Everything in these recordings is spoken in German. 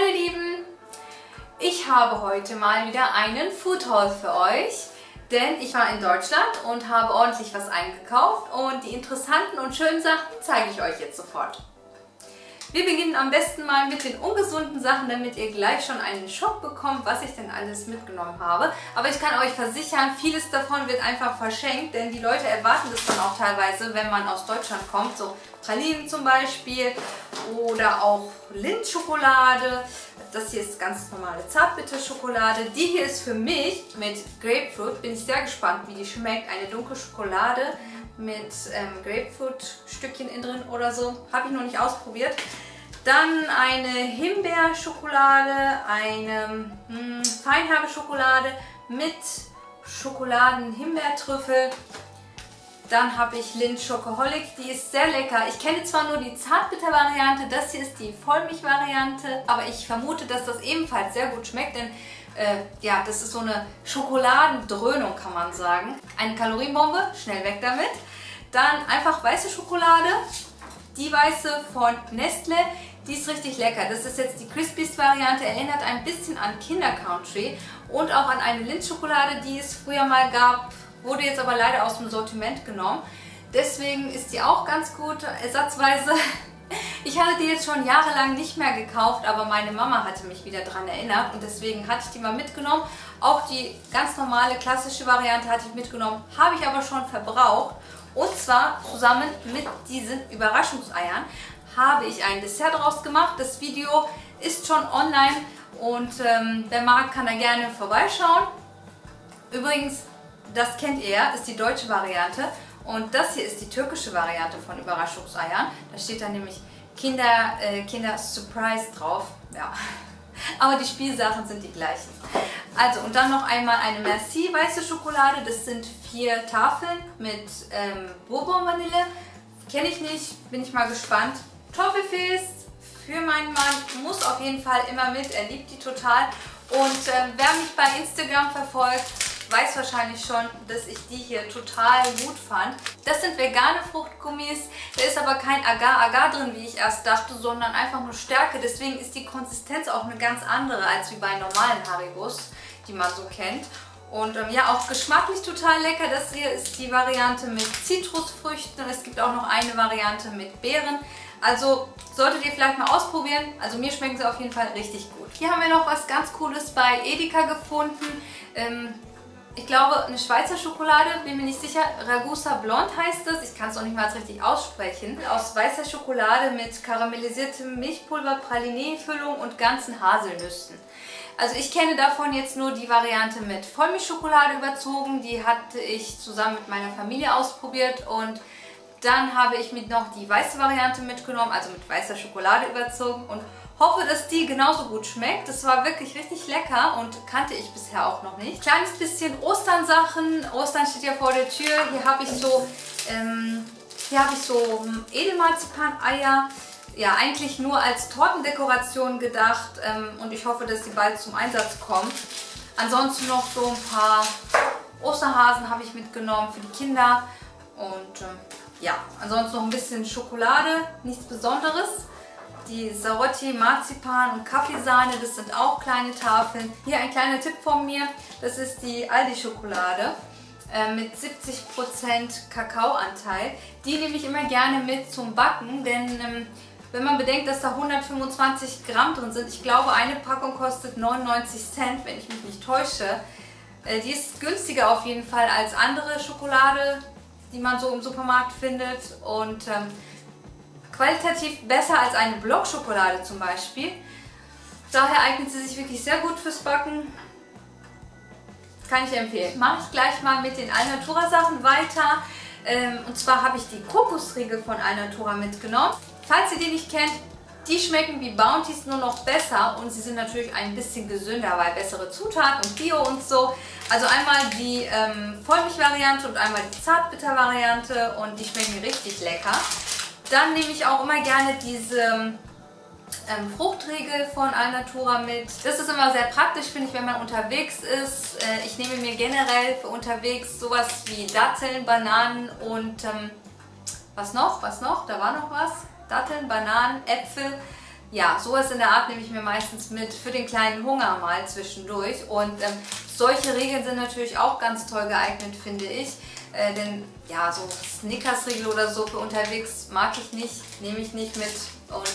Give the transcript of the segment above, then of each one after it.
Hallo ihr Lieben! Ich habe heute mal wieder einen Food Haul für euch, denn ich war in Deutschland und habe ordentlich was eingekauft und die interessanten und schönen Sachen zeige ich euch jetzt sofort. Wir beginnen am besten mal mit den ungesunden Sachen, damit ihr gleich schon einen Schock bekommt, was ich denn alles mitgenommen habe. Aber ich kann euch versichern, vieles davon wird einfach verschenkt, denn die Leute erwarten das dann auch teilweise, wenn man aus Deutschland kommt. So Pralinen zum Beispiel oder auch Lindt-Schokolade. Das hier ist ganz normale Zartbitterschokolade. Die hier ist für mich mit Grapefruit. Bin ich sehr gespannt, wie die schmeckt. Eine dunkle Schokolade mit Grapefruit-Stückchen innen drin oder so. Habe ich noch nicht ausprobiert. Dann eine Himbeerschokolade, eine Feinherbe-Schokolade mit Schokoladen-Himbeertrüffel. Dann habe ich Lindt Chocoholic, die ist sehr lecker. Ich kenne zwar nur die Zartbitter-Variante, das hier ist die Vollmilch-Variante, aber ich vermute, dass das ebenfalls sehr gut schmeckt, denn ja, das ist so eine Schokoladendröhnung, kann man sagen. Eine Kalorienbombe, schnell weg damit. Dann einfach weiße Schokolade, die weiße von Nestle, die ist richtig lecker. Das ist jetzt die Crispies-Variante, erinnert ein bisschen an Kinder Country und auch an eine Lindt-Schokolade, die es früher mal gab, wurde jetzt aber leider aus dem Sortiment genommen. Deswegen ist die auch ganz gut, ersatzweise. Ich hatte die jetzt schon jahrelang nicht mehr gekauft, aber meine Mama hatte mich wieder daran erinnert und deswegen hatte ich die mal mitgenommen. Auch die ganz normale, klassische Variante hatte ich mitgenommen, habe ich aber schon verbraucht. Und zwar zusammen mit diesen Überraschungseiern habe ich ein Dessert daraus gemacht. Das Video ist schon online und wer mag, kann da gerne vorbeischauen. Übrigens, das kennt ihr, ist die deutsche Variante. Und das hier ist die türkische Variante von Überraschungseiern. Da steht dann nämlich Kinder Surprise drauf. Ja. Aber die Spielsachen sind die gleichen. Also, und dann noch einmal eine Merci weiße Schokolade. Das sind 4 Tafeln mit Bourbon Vanille. Kenne ich nicht, bin ich mal gespannt. Toffifees für meinen Mann muss auf jeden Fall immer mit. Er liebt die total. Und wer mich bei Instagram verfolgt, weiß wahrscheinlich schon, dass ich die hier total gut fand. Das sind vegane Fruchtgummis. Da ist aber kein Agar-Agar drin, wie ich erst dachte, sondern einfach nur Stärke. Deswegen ist die Konsistenz auch eine ganz andere als wie bei normalen Haribos, die man so kennt. Und ja, auch geschmacklich total lecker. Das hier ist die Variante mit Zitrusfrüchten. Es gibt auch noch eine Variante mit Beeren. Also solltet ihr vielleicht mal ausprobieren. Also mir schmecken sie auf jeden Fall richtig gut. Hier haben wir noch was ganz Cooles bei Edeka gefunden. Ich glaube, eine Schweizer Schokolade, bin mir nicht sicher. Ragusa Blond heißt es. Ich kann es auch nicht mal richtig aussprechen. Aus weißer Schokolade mit karamellisiertem Milchpulver, Pralinee-Füllung und ganzen Haselnüssen. Also ich kenne davon jetzt nur die Variante mit Vollmilchschokolade überzogen. Die hatte ich zusammen mit meiner Familie ausprobiert. Und dann habe ich mit noch die weiße Variante mitgenommen, also mit weißer Schokolade überzogen. Und hoffe, dass die genauso gut schmeckt. Das war wirklich richtig lecker und kannte ich bisher auch noch nicht. Kleines bisschen Ostern-Sachen. Ostern steht ja vor der Tür. Hier habe ich so Edelmarzipan-Eier. Ja, eigentlich nur als Tortendekoration gedacht und ich hoffe, dass die bald zum Einsatz kommen. Ansonsten noch so ein paar Osterhasen habe ich mitgenommen für die Kinder und ja, ansonsten noch ein bisschen Schokolade, nichts Besonderes. Die Sarotti, Marzipan und Kaffeesahne, das sind auch kleine Tafeln. Hier ein kleiner Tipp von mir, das ist die Aldi-Schokolade mit 70% Kakaoanteil. Die nehme ich immer gerne mit zum Backen, denn wenn man bedenkt, dass da 125 Gramm drin sind, ich glaube eine Packung kostet 99 Cent, wenn ich mich nicht täusche. Die ist günstiger auf jeden Fall als andere Schokolade, die man so im Supermarkt findet und qualitativ besser als eine Blockschokolade zum Beispiel. Daher eignet sie sich wirklich sehr gut fürs Backen. Kann ich empfehlen. Mache ich gleich mal mit den Alnatura Sachen weiter. Und zwar habe ich die Kokosriegel von Alnatura mitgenommen. Falls ihr die nicht kennt, die schmecken wie Bounties, nur noch besser und sie sind natürlich ein bisschen gesünder, weil bessere Zutaten und Bio und so. Also einmal die Vollmilch-Variante und einmal die Zartbitter-Variante und die schmecken richtig lecker. Dann nehme ich auch immer gerne diese Fruchtriegel von Alnatura mit. Das ist immer sehr praktisch, finde ich, wenn man unterwegs ist. Ich nehme mir generell für unterwegs sowas wie Datteln, Bananen und was noch? Da war noch was. Datteln, Bananen, Äpfel. ja, sowas in der Art nehme ich mir meistens mit für den kleinen Hunger mal zwischendurch. Und solche Regeln sind natürlich auch ganz toll geeignet, finde ich. Denn ja, so Snickers-Riegel oder so für unterwegs mag ich nicht, nehme ich nicht mit und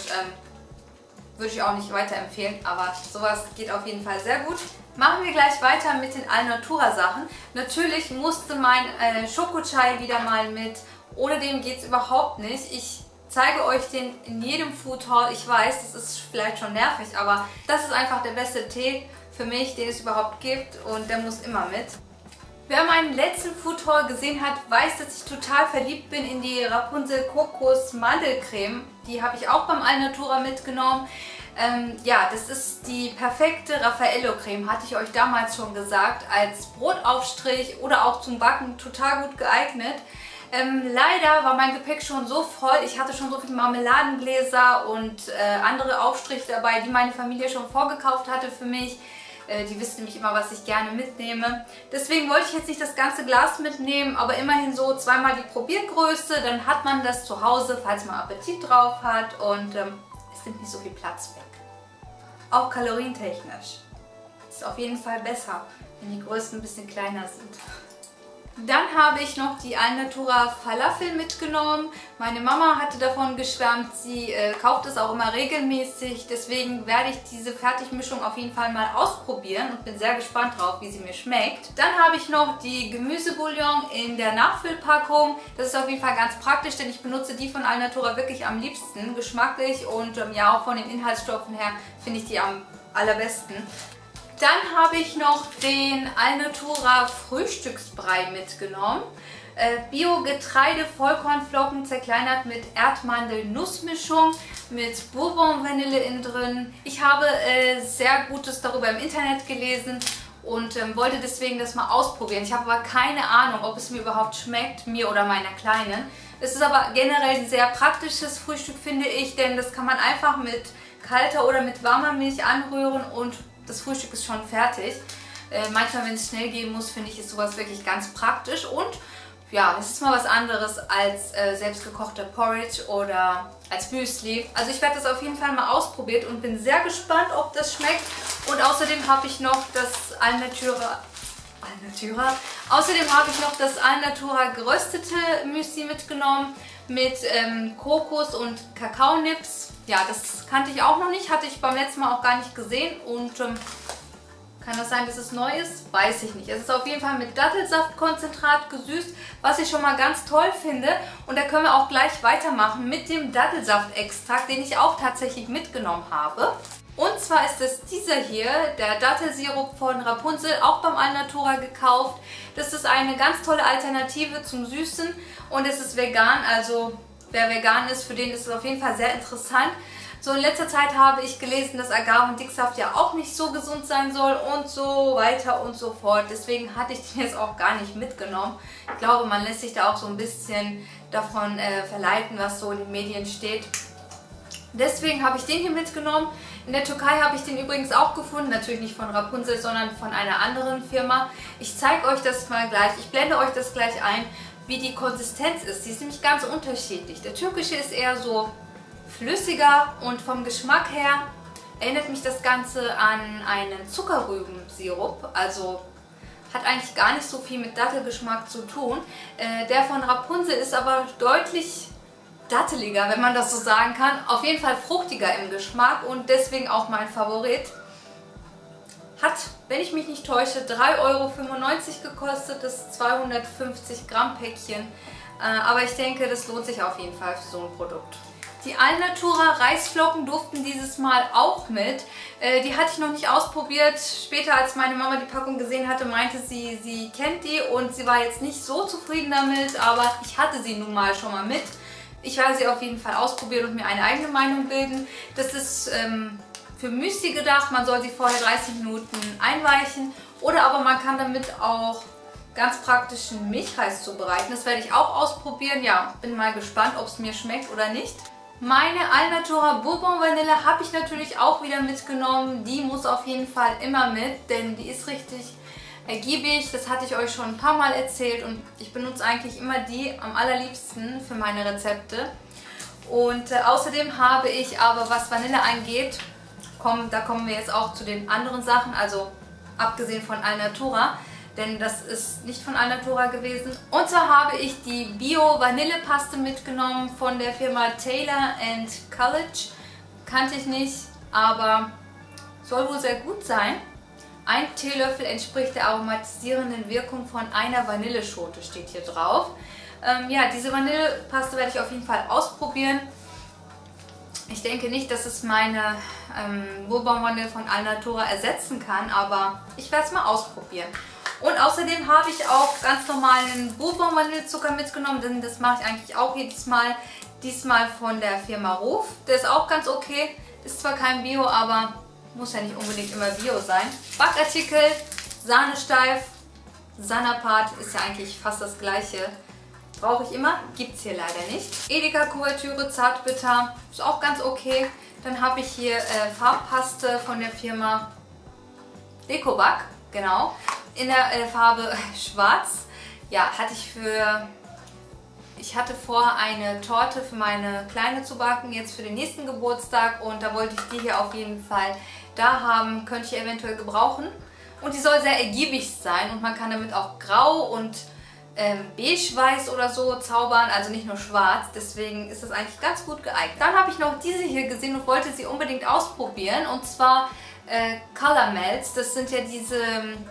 würde ich auch nicht weiterempfehlen. Aber sowas geht auf jeden Fall sehr gut. Machen wir gleich weiter mit den Alnatura Sachen. Natürlich musste mein Schokochai wieder mal mit. Ohne dem geht es überhaupt nicht. Ich zeige euch den in jedem Food Haul. Ich weiß, das ist vielleicht schon nervig, aber das ist einfach der beste Tee für mich, den es überhaupt gibt und der muss immer mit. Wer meinen letzten Food Haul gesehen hat, weiß, dass ich total verliebt bin in die Rapunzel Kokos Mandelcreme. Die habe ich auch beim Alnatura mitgenommen. Ja, das ist die perfekte Raffaello-Creme, hatte ich euch damals schon gesagt, als Brotaufstrich oder auch zum Backen total gut geeignet. Leider war mein Gepäck schon so voll, ich hatte schon so viele Marmeladengläser und andere Aufstriche dabei, die meine Familie schon vorgekauft hatte für mich. Die wissen nämlich immer, was ich gerne mitnehme. Deswegen wollte ich jetzt nicht das ganze Glas mitnehmen, aber immerhin so zweimal die Probiergröße, dann hat man das zu Hause, falls man Appetit drauf hat und es nimmt nicht so viel Platz weg. Auch kalorientechnisch ist auf jeden Fall besser, wenn die Größen ein bisschen kleiner sind. Dann habe ich noch die Alnatura Falafel mitgenommen. Meine Mama hatte davon geschwärmt, sie kauft es auch immer regelmäßig. Deswegen werde ich diese Fertigmischung auf jeden Fall mal ausprobieren und bin sehr gespannt drauf, wie sie mir schmeckt. Dann habe ich noch die Gemüsebouillon in der Nachfüllpackung. Das ist auf jeden Fall ganz praktisch, denn ich benutze die von Alnatura wirklich am liebsten. Geschmacklich und ja auch von den Inhaltsstoffen her finde ich die am allerbesten. Dann habe ich noch den Alnatura Frühstücksbrei mitgenommen. Bio-Getreide, Vollkornflocken zerkleinert mit Erdmandel-Nussmischung, mit Bourbon-Vanille innen drin. Ich habe sehr Gutes darüber im Internet gelesen und wollte deswegen das mal ausprobieren. Ich habe aber keine Ahnung, ob es mir überhaupt schmeckt, mir oder meiner Kleinen. Es ist aber generell ein sehr praktisches Frühstück, finde ich, denn das kann man einfach mit kalter oder mit warmer Milch anrühren und das Frühstück ist schon fertig. Manchmal, wenn es schnell gehen muss, finde ich, ist sowas wirklich ganz praktisch. Und ja, es ist mal was anderes als selbstgekochter Porridge oder als Müsli. Also ich werde das auf jeden Fall mal ausprobiert und bin sehr gespannt, ob das schmeckt. Und außerdem habe ich noch das Alnatura geröstete Müsli mitgenommen mit Kokos und Kakaonips. Ja, das kannte ich auch noch nicht, hatte ich beim letzten Mal auch gar nicht gesehen und kann das sein, dass es neu ist? Weiß ich nicht. Es ist auf jeden Fall mit Dattelsaftkonzentrat gesüßt, was ich schon mal ganz toll finde. Und da können wir auch gleich weitermachen mit dem Dattelsaftextrakt, den ich auch tatsächlich mitgenommen habe. Und zwar ist es dieser hier, der Dattelsirup von Rapunzel, auch beim Alnatura gekauft. Das ist eine ganz tolle Alternative zum Süßen und es ist vegan, also wer vegan ist, für den ist es auf jeden Fall sehr interessant. So in letzter Zeit habe ich gelesen, dass Agar- und Dicksaft ja auch nicht so gesund sein soll und so weiter und so fort. Deswegen hatte ich den jetzt auch gar nicht mitgenommen. Ich glaube, man lässt sich da auch so ein bisschen davon verleiten, was so in den Medien steht. Deswegen habe ich den hier mitgenommen. In der Türkei habe ich den übrigens auch gefunden, natürlich nicht von Rapunzel, sondern von einer anderen Firma. Ich zeige euch das mal gleich, ich blende euch das gleich ein, wie die Konsistenz ist. Die ist nämlich ganz unterschiedlich. Der türkische ist eher so flüssiger und vom Geschmack her erinnert mich das Ganze an einen Zuckerrübensirup. Also hat eigentlich gar nicht so viel mit Dattelgeschmack zu tun. Der von Rapunzel ist aber deutlich datteliger, wenn man das so sagen kann. Auf jeden Fall fruchtiger im Geschmack und deswegen auch mein Favorit. Hat, wenn ich mich nicht täusche, 3,95 Euro gekostet, das 250 Gramm Päckchen. Aber ich denke, das lohnt sich auf jeden Fall für so ein Produkt. Die Alnatura Reisflocken durften dieses Mal auch mit. Die hatte ich noch nicht ausprobiert. Später, als meine Mama die Packung gesehen hatte, meinte sie, sie kennt die und sie war jetzt nicht so zufrieden damit, aber ich hatte sie nun mal schon mal mit. Ich werde sie auf jeden Fall ausprobieren und mir eine eigene Meinung bilden. Das ist für Müsli gedacht, man soll sie vorher 30 Minuten einweichen oder aber man kann damit auch ganz praktischen Milchreis zubereiten. Das werde ich auch ausprobieren. Ja, bin mal gespannt, ob es mir schmeckt oder nicht. Meine Alnatura Bourbon Vanille habe ich natürlich auch wieder mitgenommen. Die muss auf jeden Fall immer mit, denn die ist richtig ergiebig. Das hatte ich euch schon ein paar Mal erzählt und ich benutze eigentlich immer die am allerliebsten für meine Rezepte. Und außerdem habe ich aber, was Vanille angeht, da kommen wir jetzt auch zu den anderen Sachen, also abgesehen von Alnatura, denn das ist nicht von Alnatura gewesen. Und zwar habe ich die Bio-Vanillepaste mitgenommen von der Firma Taylor & College. Kannte ich nicht, aber soll wohl sehr gut sein. Ein Teelöffel entspricht der aromatisierenden Wirkung von einer Vanilleschote, steht hier drauf. Ja, diese Vanillepaste werde ich auf jeden Fall ausprobieren. Ich denke nicht, dass es meine Bourbon Vanille von Alnatura ersetzen kann, aber ich werde es mal ausprobieren. Und außerdem habe ich auch ganz normalen Bourbon Vanillezucker mitgenommen, denn das mache ich eigentlich auch jedes Mal. Diesmal von der Firma Ruf. Der ist auch ganz okay. Ist zwar kein Bio, aber muss ja nicht unbedingt immer Bio sein. Backartikel, Sahnesteif, Sanapat ist ja eigentlich fast das gleiche. Brauche ich immer, gibt es hier leider nicht. Edeka Kuvertüre, Zartbitter, ist auch ganz okay. Dann habe ich hier Farbpaste von der Firma Decobac, genau. In der Farbe Schwarz. Ja, ich hatte vor, eine Torte für meine Kleine zu backen, jetzt für den nächsten Geburtstag. Und da wollte ich die hier auf jeden Fall da haben, könnte ich eventuell gebrauchen. Und die soll sehr ergiebig sein und man kann damit auch grau und beige-weiß oder so zaubern, also nicht nur schwarz. Deswegen ist das eigentlich ganz gut geeignet. Dann habe ich noch diese hier gesehen und wollte sie unbedingt ausprobieren. Und zwar Color Melts. Das sind ja diese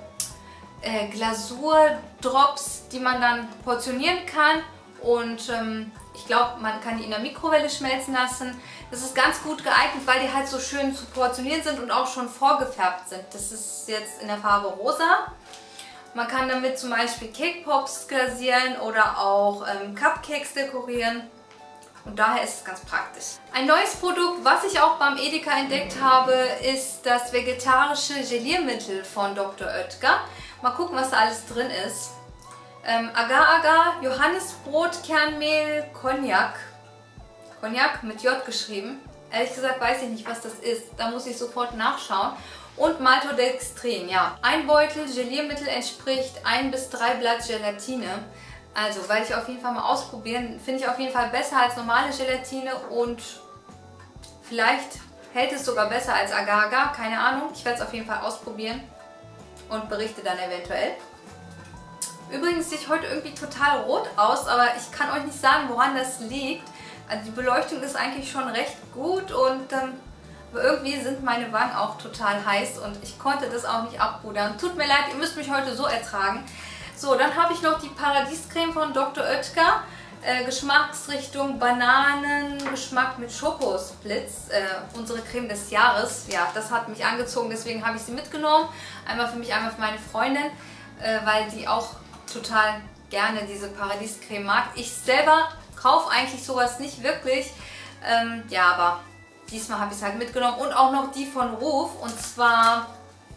Glasurdrops, die man dann portionieren kann. Und ich glaube, man kann die in der Mikrowelle schmelzen lassen. Das ist ganz gut geeignet, weil die halt so schön zu portionieren sind und auch schon vorgefärbt sind. Das ist jetzt in der Farbe rosa. Man kann damit zum Beispiel Cake Pops glasieren oder auch Cupcakes dekorieren. Und daher ist es ganz praktisch. Ein neues Produkt, was ich auch beim Edeka entdeckt habe, ist das vegetarische Geliermittel von Dr. Oetker. Mal gucken, was da alles drin ist. Agar-Agar, Johannisbrot, Kernmehl, Cognac. Cognac mit J geschrieben. Ehrlich gesagt weiß ich nicht, was das ist. Da muss ich sofort nachschauen. Und Maltodextrin, ja. Ein Beutel Geliermittel entspricht 1 bis 3 Blatt Gelatine. Also, werde ich auf jeden Fall mal ausprobieren. Finde ich auf jeden Fall besser als normale Gelatine und vielleicht hält es sogar besser als Agar-Agar. Keine Ahnung. Ich werde es auf jeden Fall ausprobieren und berichte dann eventuell. Übrigens sehe ich heute irgendwie total rot aus, aber ich kann euch nicht sagen, woran das liegt. Also die Beleuchtung ist eigentlich schon recht gut und aber irgendwie sind meine Wangen auch total heiß und ich konnte das auch nicht abpudern. Tut mir leid, ihr müsst mich heute so ertragen. So, dann habe ich noch die Paradiescreme von Dr. Oetker. Geschmacksrichtung Bananengeschmack mit Schokosplitz. Unsere Creme des Jahres. Ja, das hat mich angezogen, deswegen habe ich sie mitgenommen. Einmal für mich, einmal für meine Freundin, weil sie auch total gerne diese Paradiescreme mag. Ich selber kaufe eigentlich sowas nicht wirklich. Ja, aber diesmal habe ich es halt mitgenommen. Und auch noch die von Ruf. Und zwar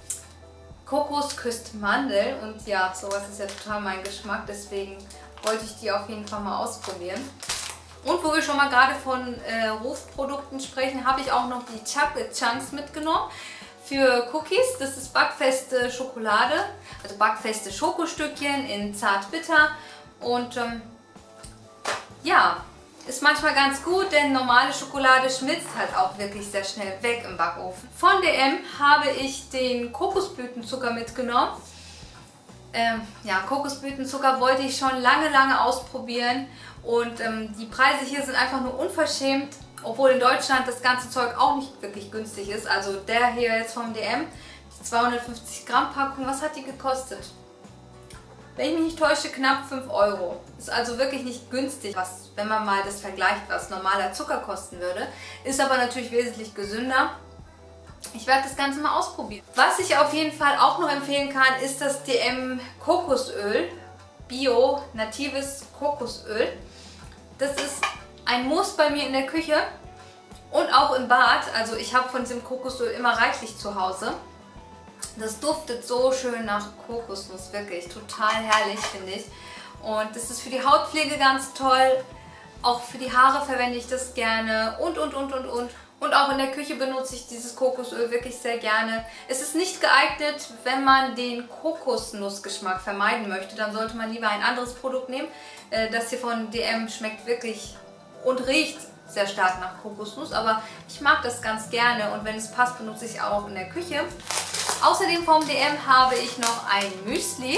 Kokos küsst Mandel. Und ja, sowas ist ja total mein Geschmack. Deswegen wollte ich die auf jeden Fall mal ausprobieren. Und wo wir schon mal gerade von Ruf-Produkten sprechen, habe ich auch noch die Chocolate Chunks mitgenommen. Für Cookies, das ist backfeste Schokolade, also backfeste Schokostückchen in Zartbitter. Und ja, ist manchmal ganz gut, denn normale Schokolade schmilzt halt auch wirklich sehr schnell weg im Backofen. Von DM habe ich den Kokosblütenzucker mitgenommen. Ja, Kokosblütenzucker wollte ich schon lange ausprobieren und die Preise hier sind einfach nur unverschämt, obwohl in Deutschland das ganze Zeug auch nicht wirklich günstig ist. Also der hier jetzt vom DM, die 250 Gramm Packung, was hat die gekostet? Wenn ich mich nicht täusche, knapp 5 Euro. Ist also wirklich nicht günstig, wenn man mal das vergleicht, was normaler Zucker kosten würde. Ist aber natürlich wesentlich gesünder. Ich werde das Ganze mal ausprobieren. Was ich auf jeden Fall auch noch empfehlen kann, ist das DM Kokosöl. Bio, natives Kokosöl. Das ist ein Muss bei mir in der Küche und auch im Bad. Also ich habe von diesem Kokosöl immer reichlich zu Hause. Das duftet so schön nach Kokosnuss, wirklich total herrlich, finde ich. Und das ist für die Hautpflege ganz toll. Auch für die Haare verwende ich das gerne und. Und auch in der Küche benutze ich dieses Kokosöl wirklich sehr gerne. Es ist nicht geeignet, wenn man den Kokosnussgeschmack vermeiden möchte. Dann sollte man lieber ein anderes Produkt nehmen. Das hier von DM schmeckt wirklich und riecht sehr stark nach Kokosnuss, aber ich mag das ganz gerne und wenn es passt, benutze ich auch in der Küche. Außerdem vom DM habe ich noch ein Müsli.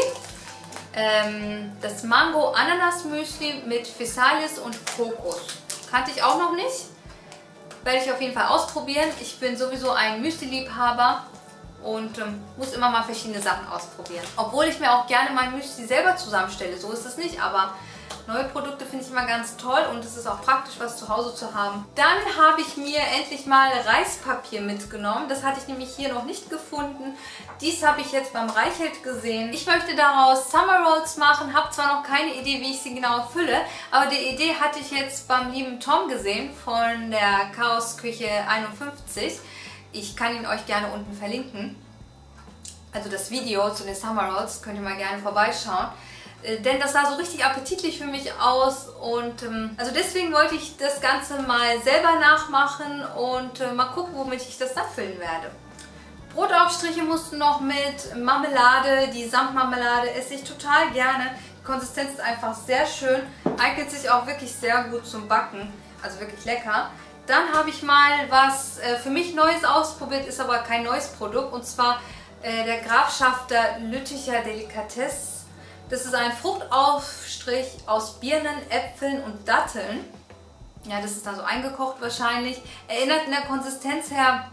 Das Mango-Ananas-Müsli mit Physalis und Kokos. Kannte ich auch noch nicht. Werde ich auf jeden Fall ausprobieren. Ich bin sowieso ein Müsli-Liebhaber und muss immer mal verschiedene Sachen ausprobieren. Obwohl ich mir auch gerne mein Müsli selber zusammenstelle. So ist es nicht, aber neue Produkte finde ich immer ganz toll und es ist auch praktisch, was zu Hause zu haben. Dann habe ich mir endlich mal Reispapier mitgenommen. Das hatte ich nämlich hier noch nicht gefunden. Dies habe ich jetzt beim Reichelt gesehen. Ich möchte daraus Summer Rolls machen, habe zwar noch keine Idee, wie ich sie genau fülle, aber die Idee hatte ich jetzt beim lieben Tom gesehen von der Chaos Küche 51. Ich kann ihn euch gerne unten verlinken. Also das Video zu den Summer Rolls könnt ihr mal gerne vorbeischauen. Denn das sah so richtig appetitlich für mich aus und also deswegen wollte ich das Ganze mal selber nachmachen und mal gucken, womit ich das dann füllen werde. Brotaufstriche mussten noch mit Marmelade, die Samtmarmelade esse ich total gerne. Die Konsistenz ist einfach sehr schön, eignet sich auch wirklich sehr gut zum Backen, also wirklich lecker. Dann habe ich mal was für mich Neues ausprobiert, ist aber kein neues Produkt und zwar der Grafschafter Lütticher Delikatesse. Das ist ein Fruchtaufstrich aus Birnen, Äpfeln und Datteln. Ja, das ist dann so eingekocht wahrscheinlich. Erinnert in der Konsistenz her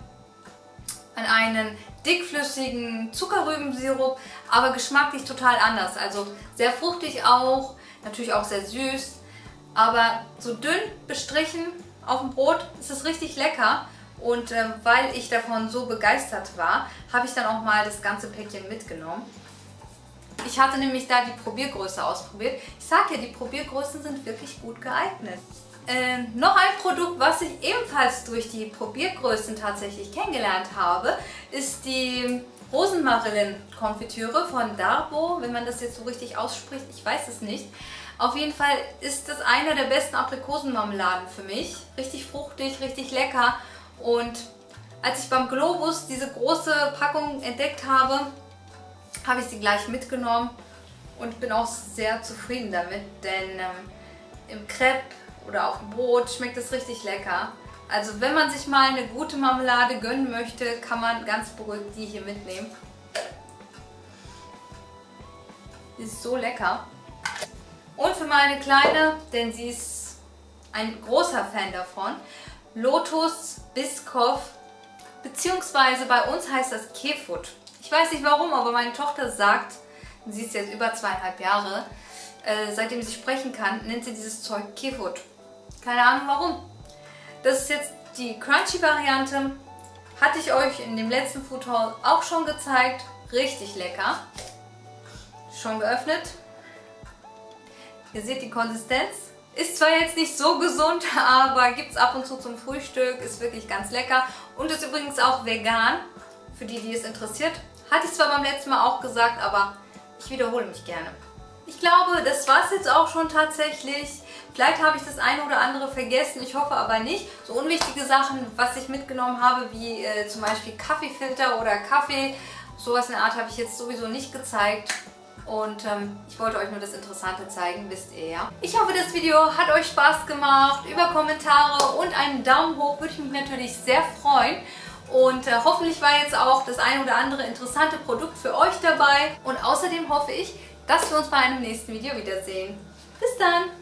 an einen dickflüssigen Zuckerrübensirup, aber geschmacklich total anders. Also sehr fruchtig auch, natürlich auch sehr süß, aber so dünn bestrichen auf dem Brot ist es richtig lecker. Und weil ich davon so begeistert war, habe ich dann auch mal das ganze Päckchen mitgenommen. Ich hatte nämlich da die Probiergröße ausprobiert. Ich sage ja, die Probiergrößen sind wirklich gut geeignet. Noch ein Produkt, was ich ebenfalls durch die Probiergrößen tatsächlich kennengelernt habe, ist die Rosenmarillen-Konfitüre von Darbo. Wenn man das jetzt so richtig ausspricht, ich weiß es nicht. Auf jeden Fall ist das eine der besten Aprikosenmarmeladen für mich. Richtig fruchtig, richtig lecker. Und als ich beim Globus diese große Packung entdeckt habe, habe ich sie gleich mitgenommen und bin auch sehr zufrieden damit, denn im Crepe oder auf dem Brot schmeckt es richtig lecker. Also wenn man sich mal eine gute Marmelade gönnen möchte, kann man ganz beruhigt die hier mitnehmen. Die ist so lecker. Und für meine Kleine, denn sie ist ein großer Fan davon, Lotus Biscoff, beziehungsweise bei uns heißt das Kefut. Ich weiß nicht warum, aber meine Tochter sagt, sie ist jetzt über 2,5 Jahre, seitdem sie sprechen kann, nennt sie dieses Zeug Kefut. Keine Ahnung warum. Das ist jetzt die Crunchy-Variante. Hatte ich euch in dem letzten Food Haul auch schon gezeigt. Richtig lecker. Schon geöffnet. Ihr seht die Konsistenz. Ist zwar jetzt nicht so gesund, aber gibt es ab und zu zum Frühstück. Ist wirklich ganz lecker. Und ist übrigens auch vegan. Für die, die es interessiert. Hatte ich zwar beim letzten Mal auch gesagt, aber ich wiederhole mich gerne. Ich glaube, das war es jetzt auch schon tatsächlich. Vielleicht habe ich das eine oder andere vergessen, ich hoffe aber nicht. So unwichtige Sachen, was ich mitgenommen habe, wie zum Beispiel Kaffeefilter oder Kaffee, sowas in der Art habe ich jetzt sowieso nicht gezeigt. Und ich wollte euch nur das Interessante zeigen, wisst ihr ja. Ich hoffe, das Video hat euch Spaß gemacht. Über Kommentare und einen Daumen hoch würde ich mich natürlich sehr freuen. Und hoffentlich war jetzt auch das ein oder andere interessante Produkt für euch dabei. Und außerdem hoffe ich, dass wir uns bei einem nächsten Video wiedersehen. Bis dann!